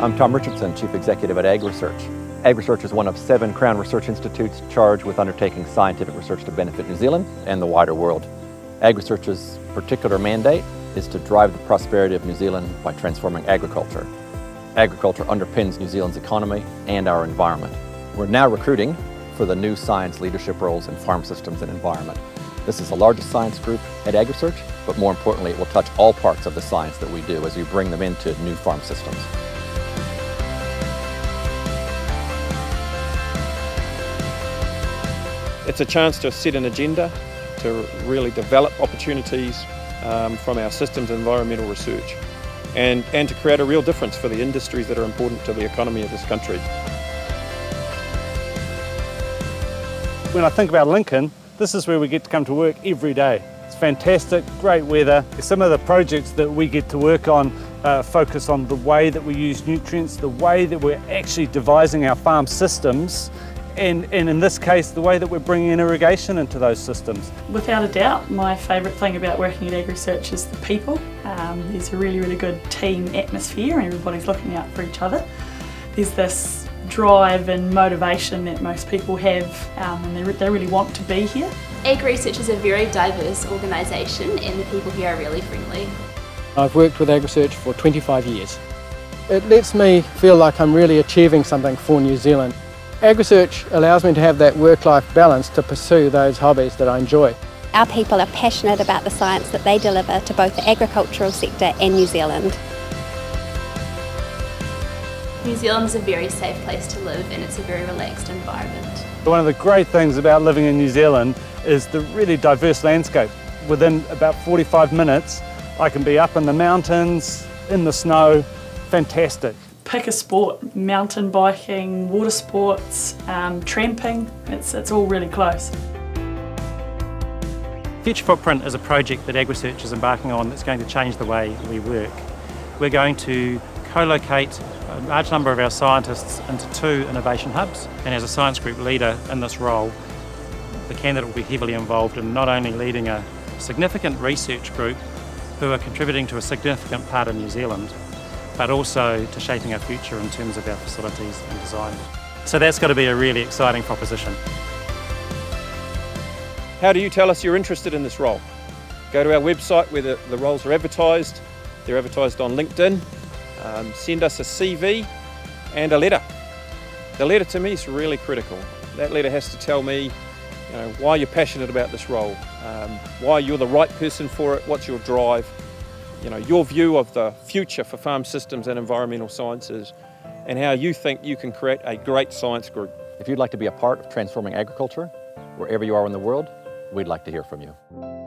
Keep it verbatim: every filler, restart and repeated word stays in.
I'm Tom Richardson, Chief Executive at AgResearch. AgResearch is one of seven Crown Research Institutes charged with undertaking scientific research to benefit New Zealand and the wider world. AgResearch's particular mandate is to drive the prosperity of New Zealand by transforming agriculture. Agriculture underpins New Zealand's economy and our environment. We're now recruiting for the new science leadership roles in farm systems and environment. This is the largest science group at AgResearch, but more importantly, it will touch all parts of the science that we do as we bring them into new farm systems. It's a chance to set an agenda, to really develop opportunities um, from our systems and environmental research, and, and to create a real difference for the industries that are important to the economy of this country. When I think about Lincoln, this is where we get to come to work every day. It's fantastic, great weather. Some of the projects that we get to work on uh, focus on the way that we use nutrients, the way that we're actually devising our farm systems, and, and in this case, the way that we're bringing in irrigation into those systems. Without a doubt, my favourite thing about working at AgResearch is the people. Um, there's a really, really good team atmosphere and everybody's looking out for each other. There's this drive and motivation that most people have um, and they, re they really want to be here. AgResearch is a very diverse organisation and the people here are really friendly. I've worked with AgResearch for twenty-five years. It lets me feel like I'm really achieving something for New Zealand. AgResearch allows me to have that work-life balance to pursue those hobbies that I enjoy. Our people are passionate about the science that they deliver to both the agricultural sector and New Zealand. New Zealand is a very safe place to live and it's a very relaxed environment. One of the great things about living in New Zealand is the really diverse landscape. Within about forty-five minutes, I can be up in the mountains, in the snow, fantastic. Pick a sport, mountain biking, water sports, um, tramping, it's, it's all really close. Future Footprint is a project that AgResearch is embarking on that's going to change the way we work. We're going to co-locate a large number of our scientists into two innovation hubs, and as a science group leader in this role, the candidate will be heavily involved in not only leading a significant research group who are contributing to a significant part of New Zealand, but also to shaping our future in terms of our facilities and design. So that's got to be a really exciting proposition. How do you tell us you're interested in this role? Go to our website where the, the roles are advertised. They're advertised on LinkedIn. Um, send us a C V and a letter. The letter to me is really critical. That letter has to tell me, you know, why you're passionate about this role, um, why you're the right person for it, what's your drive, you know, your view of the future for farm systems and environmental sciences, and how you think you can create a great science group. If you'd like to be a part of transforming agriculture, wherever you are in the world, we'd like to hear from you.